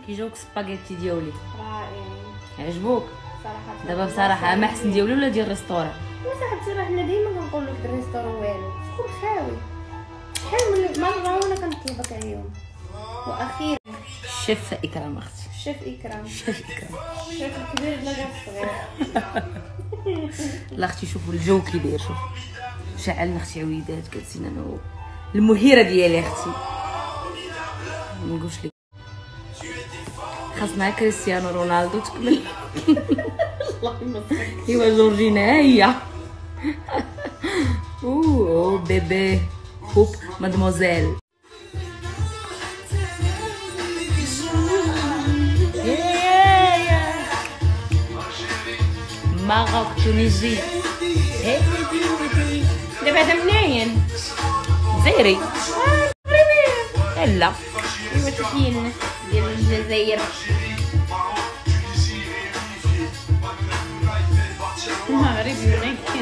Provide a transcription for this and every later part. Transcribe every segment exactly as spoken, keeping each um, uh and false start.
كي جاوك السباغيتي ديالي رائعين عجبوك صراحه. دابا بصراحه ما احسن ديالي ولا ديال الريستوران؟ وصاحبتي راه حنا ديما كنقول لك الريستوران والو فخور خاوي شحال من مره وانا كنطلبك عليهم. واخيرا الشيف اكرام اختي الشيف اكرام الشيف اكرام الشيف الكبير لا الصغير. لا اختي شوفوا الجو كي داير شوف شعلنا اختي عويدات جالسين انا و المهيره ديالي اختي ما نقولش لك خاصنا كريستيانو رونالدو تكمل. اللهم صل. ايوا جورجينا ها هي. اوه بيبي هوب مادموزيل. ماروك تونيزي دابا هذا منين؟ جزائري لا ايوا تحيين ديال الجزائر. المغرب يونايتد.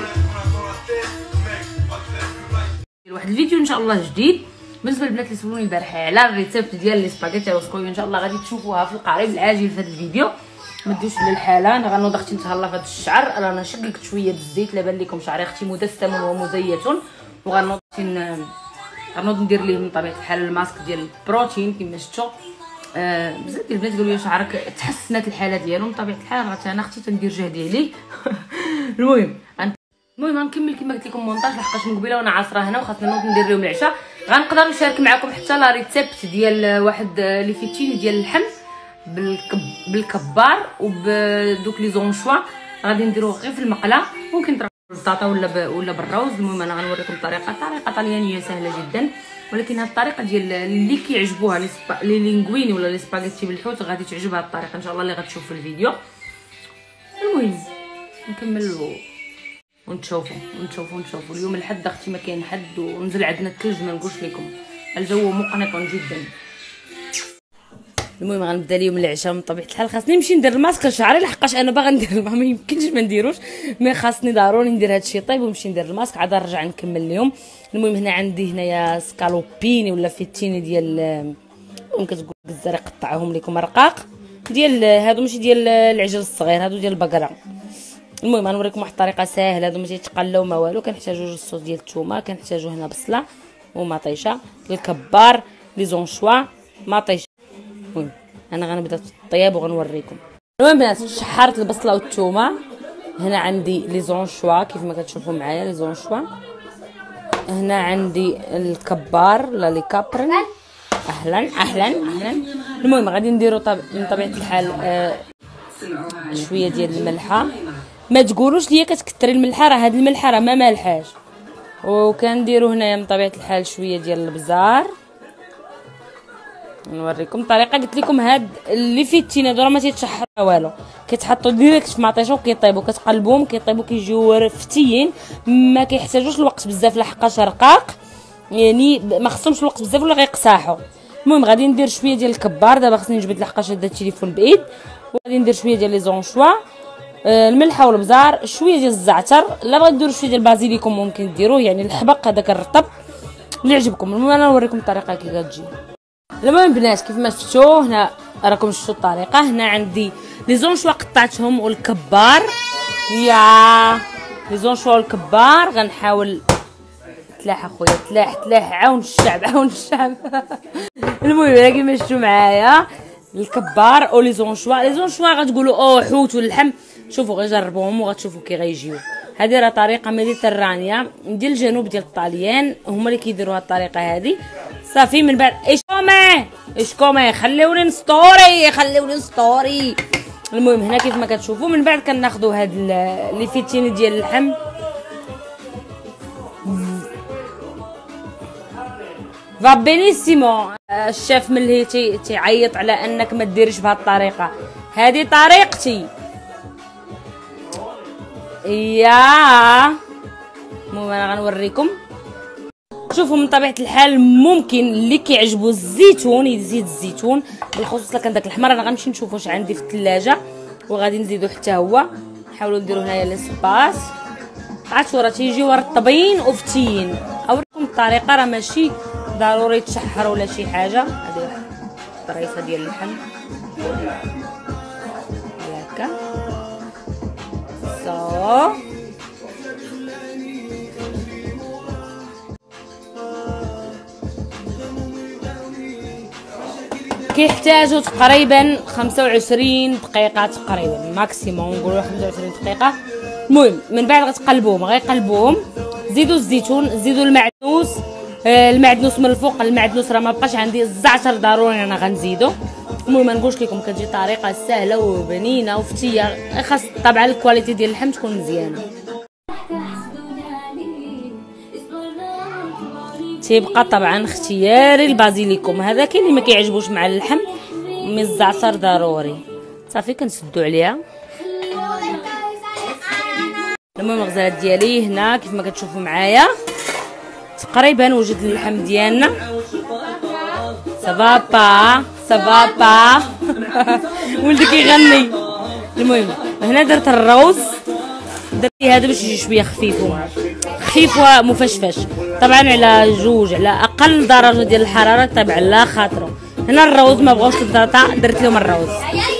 واحد الفيديو ان شاء الله جديد بالنسبه للبنات اللي سولوني البارحه على الريسيبت ديال لي سباغيتي وسكوي ان شاء الله غادي تشوفوها في القريب العاجل في هذا الفيديو. ما تدوش للحاله انا غنوض اختي نتهلا في هذا الشعر انا شققت شويه الزيت لا بان لكم شعري اختي مدسم ومزيت وغنوض غنوض ندير ليه من طبيعه الحال الماسك ديال البروتين كما شفتوا. آه بزاف ديال البنات قالوا لي شعرك تحسنت الحاله ديالو من طبيعه الحال راه انا اختي تندير جهدي عليه. المهم المهم غنكمل كما قلت لكم مونتاج لحقاش من قبيله وانا عاصره هنا وخاصنا نوض ندير لهم العشاء. غنقدر نشارك معكم حتى لا ريسيبت ديال واحد لي فيتين ديال اللحم بالكب بالكبار وبدوك لي زونشوا غادي نديروه غير في المقله ممكن تضربوا بالبطاطا ولا ب... ولا بالروز. المهم انا غنوريكم الطريقه طريقه طليانيه سهله جدا ولكن هاد الطريقه ديال اللي كيعجبوها لي سبا... لي لينغويني ولا لي سباغيتي بالحوت غادي تعجب هاد الطريقه ان شاء الله اللي غتشوف في الفيديو. المهم نكمل و... ونشوفوا ونشوفوا ونشوفوا اليوم الحد اختي ما كاين حد ونزل عندنا الثلج ما نقولش لكم الجو مقنق جدا. المهم غنبدا اليوم العشاء من طبيعه الحال خاصني نمشي ندير الماسك لشعري لحقاش انا باغا ندير ما يمكنش ما نديروش مي خاصني ضروري ندير هادشي طيب ونمشي ندير الماسك عاد نرجع نكمل اليوم. المهم هنا عندي هنايا سكالوبيني ولا فيتيني ديال ممكن تقول الزرق قطعهم لكم رقاق ديال هادو ماشي ديال العجل الصغير هادو ديال البقره. المهم غنوريكم واحد الطريقه ساهله هادو ما تيتقلاو ما والو. كنحتاجو جوج الصوص ديال الثومه كنحتاجو هنا بصله ومطيشه الكبار لي زونشوا مطيشه. المهم انا غنبدا في الطياب وغنوريكم. المهم بنات شحرت البصله والثومه هنا عندي لي زونشوا كيف ما كتشوفوا معايا لي زونشوا. هنا عندي الكبار لا لي كابرن اهلا اهلا اهلا. المهم غادي نديرو طب... من طبيعه الحال آه شويه ديال الملحه. ما تقولوش ليا كتكثري الملحه راه هاد الملحه راه ما مالحاش. وكنديروا هنايا من طبيعه الحال شويه ديال البزار. نوريكم الطريقه قلت لكم هاد اللي فيتين هادو راه ما تيتشحروا والو كيتحطوا ديريكت في مطيشه وكيطيبوا كتقلبوهم كيطيبوا كيجيو رفتيين ما كيحتاجوش الوقت بزاف لحقاش رقاق يعني ما خصهمش الوقت بزاف ولا غيقصاحوا. المهم غادي ندير شويه ديال الكبار دابا خصني نجبد لحقاش هذا التليفون بعيد وغادي ندير شويه ديال لي زونشوا الملحه والبزار شويه ديال الزعتر لا بغيتو ديروا شويه ديال البازيليكوم ممكن ديروه يعني الحبق هذاك الرطب اللي يعجبكم. المهم انا نوريكم الطريقه كي كتجي. المهم بنات كيف ما شفتوا هنا راكم شفتوا الطريقه. هنا عندي لي زونشوا قطعتهم والكبار يا لي زونشوا والكبار غنحاول تلاح اخويا تلاح تلاح عاون الشعب عاون الشعب. المهم كيما شفتوا معايا الكبار او لي زونشوا لي زونشوا غتقولوا او حوت واللحم شوفوا غير جربوهم وغتشوفوا كي غيجيو. هذه راه طريقه ميديترانيه ديال الجنوب ديال الطاليان هما اللي كيديروا هاد الطريقه هذه صافي. من بعد ايش كومي ايش كومي خليوني نسطوري خليوني نسطوري. المهم هنا كيف ما كتشوفوا من بعد كناخذوا هاد لي فيتين ديال اللحم فا بينيسيمو. الشيف ملي تي تيعيط على انك ما ديريش بهاد الطريقه هذه طريقتي يا. المهم انا غنوريكم شوفوا من طبيعه الحال ممكن اللي كيعجبو الزيتون يزيد الزيتون بالخصوص لكان داك الاحمر انا غنمشي نشوف واش عندي في الثلاجه وغادي نزيدو حتى هو. نحاولوا نديرو هنايا لاسباس عرفتوا راه تيجيو رطبين وفتيين. اوريكم الطريقه راه ماشي ضروري تشحر ولا شي حاجه. هذه طريفه ديال اللحم هكا صو. كيحتاجوا تقريبا خمسة وعشرين دقيقه تقريبا ماكسيموم، نقولوا خمسة وعشرين دقيقه. المهم من بعد غتقلبوهم، غيقلبوهم زيدوا الزيتون، زيدوا المعدنوس. آه المعدنوس من الفوق، المعدنوس راه ما بقاش عندي، الزعتر ضروري انا غنزيدو. المهم ما نقولش لكم كتجي طريقه سهله وبنينه وفتيه، خاص طبعا الكواليتي ديال اللحم تكون مزيانه. تيبقى طبعا اختياري البازيليكوم، هذا كاين اللي ما كيعجبوش مع اللحم، من الزعتر ضروري. صافي كنسدو عليها. المهم الغزالات ديالي هنا كيف ما كتشوفوا معايا تقريبا وجد اللحم ديالنا. سافا با سافا با ولدي كيغني. المهم هنا درت الروز، درت هذا باش يجي شويه خفيف خفيف ومفشفش، طبعا على جوج على اقل درجه ديال الحراره تبع على خاطرو. هنا الروز ما بغاوش البطاطا، درت لهم الروز.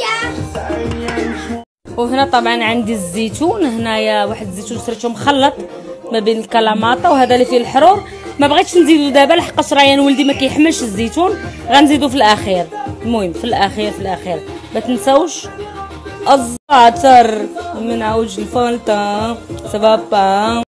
وهنا طبعا عندي الزيتون، هنايا واحد الزيتون شريته مخلط ما بين الكلاماطه وهذا اللي فيه الحرور. ما بغيتش نزيدو دابا لحقاش راه ولدي ما كيحملش الزيتون، غنزيدو في الاخير. المهم في الاخير في الاخير ما تنساوش الزعتر من عوج الفلطه. سافا با.